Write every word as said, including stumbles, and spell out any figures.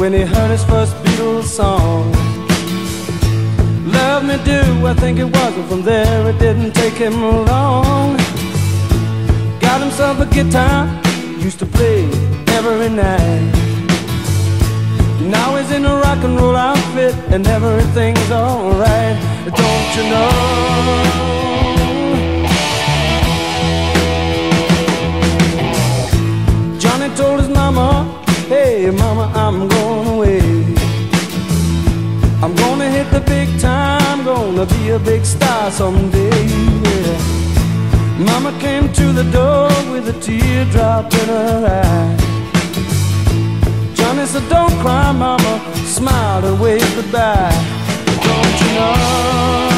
when he heard his first Beatles song. Love Me Do, I think it was, and from there it didn't take him long. Got himself a guitar, used to play every night. Now he's in a rock and roll outfit and everything's alright. Don't you know? Johnny told his mama, hey mama, I'm going away. I'm gonna hit the big time, gonna be a big star someday, yeah. Mama came to the door with a teardrop in her eye. Johnny said, don't cry, mama, smiled and waved goodbye. Don't you know?